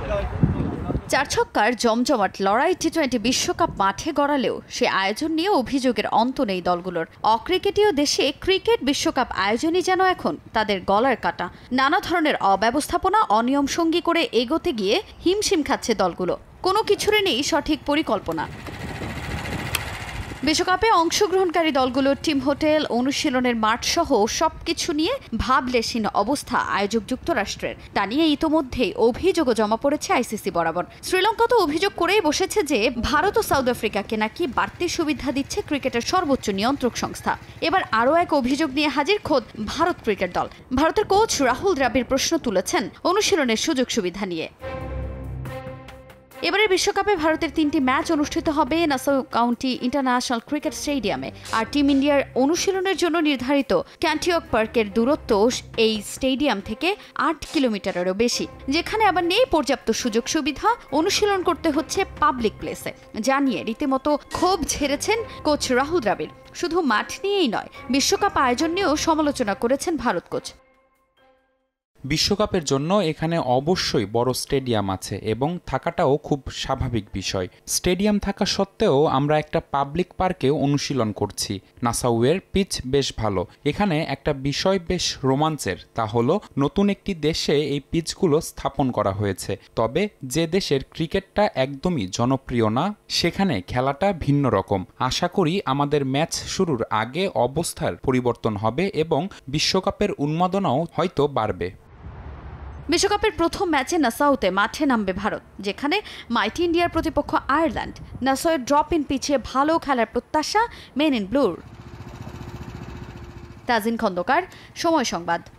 চার ছক্কার জমজমাট লড়াই টি-20 বিশ্বকাপ মাঠে গড়ালেও সে আয়োজন নিয়ে অভিযোগের অন্ত নেই দলগুলোর। অক্রিকেটীয় দেশে ক্রিকেট বিশ্বকাপ আয়োজনই যেন এখন তাদের গলার কাটা। নানা ধরনের অব্যবস্থাপনা, অনিয়ম সঙ্গী করে এগোতে গিয়ে হিমশিম খাচ্ছে দলগুলো। কোনো কিছুরই নেই সঠিক পরিকল্পনা। বিশ্বকাপে অংশগ্রহণকারী দলগুলোর টিম হোটেল, অনুশীলনের মাঠ সহ সবকিছু নিয়ে ভাবলেশহীন অবস্থা আয়োজক যুক্তরাষ্ট্রের। তা নিয়ে ইতোমধ্যেই অভিযোগও জমা পড়েছে আইসিসি বরাবর। শ্রীলঙ্কা তো অভিযোগ করেই বসেছে যে ভারত ও সাউথ আফ্রিকাকে নাকি বাড়তি সুবিধা দিচ্ছে ক্রিকেটের সর্বোচ্চ নিয়ন্ত্রক সংস্থা। এবার আরও এক অভিযোগ নিয়ে হাজির খোদ ভারত ক্রিকেট দল। ভারতের কোচ রাহুল দ্রাবিড় প্রশ্ন তুলেছেন অনুশীলনের সুযোগ সুবিধা নিয়ে। এবারের বিশ্বকাপে ভারতের 3টি ম্যাচ অনুষ্ঠিত হবে নাসাউ কাউন্টি ইন্টারন্যাশনাল ক্রিকেট স্টেডিয়ামে। আর টিম ইন্ডিয়ার অনুশীলনের জন্য নির্ধারিত ক্যান্টিওক পার্কের দূরত্ব এই স্টেডিয়াম থেকে 8 কিলোমিটারেরও বেশি, যেখানে আবার নেই পর্যাপ্ত সুযোগ সুবিধা। অনুশীলন করতে হচ্ছে পাবলিক প্লেসে। জানিয়ে রীতিমতো ক্ষোভ ঝেড়েছেন কোচ রাহুল দ্রাবিড়। শুধু মাঠ নিয়েই নয়, বিশ্বকাপ আয়োজন নিয়েও সমালোচনা করেছেন ভারত কোচ। বিশ্বকাপের জন্য এখানে অবশ্যই বড় স্টেডিয়াম আছে এবং থাকাটাও খুব স্বাভাবিক বিষয়। স্টেডিয়াম থাকা সত্ত্বেও আমরা একটা পাবলিক পার্কে অনুশীলন করছি। নাসাউয়ের পিচ বেশ ভালো। এখানে একটা বিষয় বেশ রোমাঞ্চের, তা হলো নতুন একটি দেশে এই পিচগুলো স্থাপন করা হয়েছে। তবে যে দেশের ক্রিকেটটা একদমই জনপ্রিয় না, সেখানে খেলাটা ভিন্ন রকম। আশা করি আমাদের ম্যাচ শুরুর আগে অবস্থার পরিবর্তন হবে এবং বিশ্বকাপের উন্মাদনাও হয়তো বাড়বে। বিশ্বকাপের প্রথম ম্যাচে নাসাউতে মাঠে নামবে ভারত, যেখানে মাইটি ইন্ডিয়ার প্রতিপক্ষ আয়ারল্যান্ড। নাসাউয়ের ড্রপ ইন পিচে ভালো খেলার প্রত্যাশা মেন ইন ব্লুর। তাজিন খন্দকার, সময় সংবাদ।